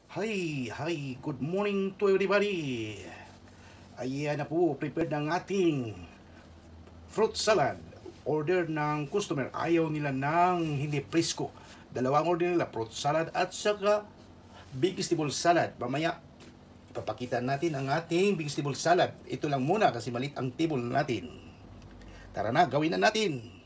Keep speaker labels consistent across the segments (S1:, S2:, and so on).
S1: Hi, good morning to everybody. Ayan na po, prepared ng ating fruit salad. Order ng customer, ayaw nila ng hindi presko. Dalawang order nila, fruit salad at saka vegetable salad. Mamaya, ipapakita natin ang ating vegetable salad. Ito lang muna kasi malit ang table natin. Tara na, gawin na natin.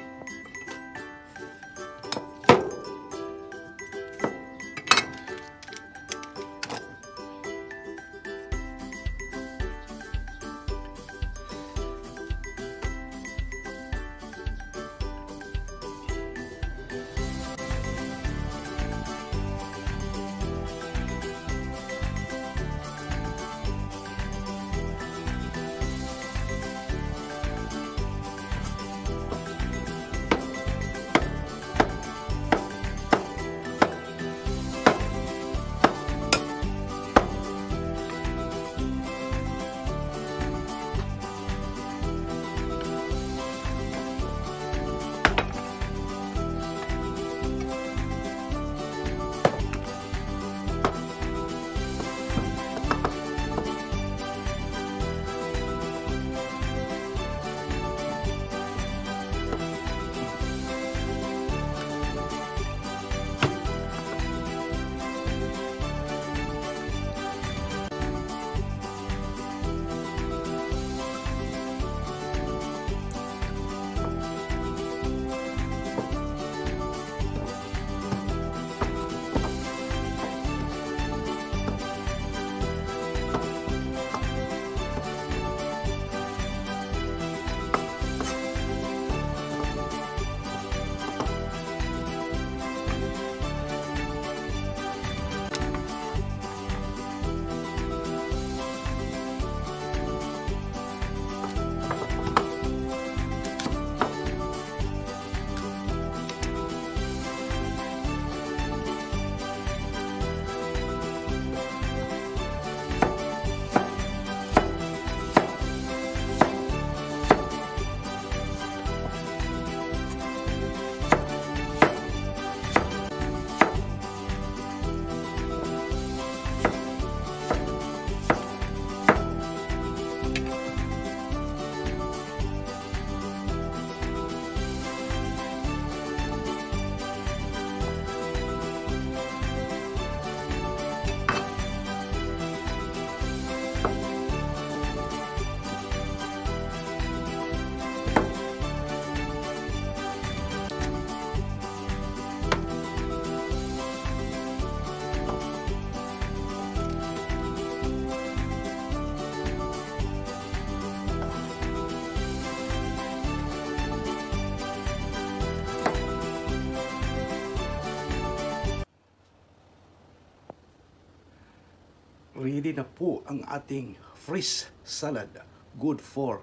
S1: Ready na po ang ating fish salad. Good for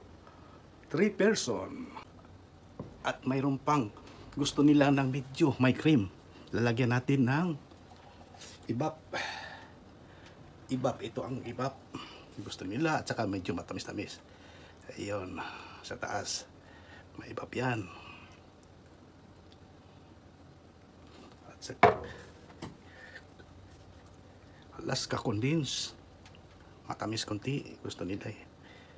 S1: 3 person. At mayroon pang gusto nila ng medyo may cream. Lalagyan natin ng ibap. Ibap, ito ang ibap. Gusto nila at saka medyo matamis-tamis. Ayun, sa taas. May ibap yan. At saka Alaska condense, matamis konti, gusto nila eh.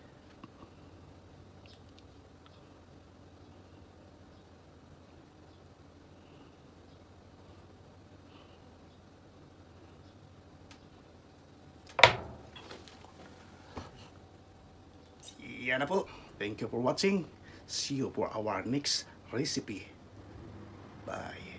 S1: Yan na po. Thank you for watching. See you for our next recipe. Bye.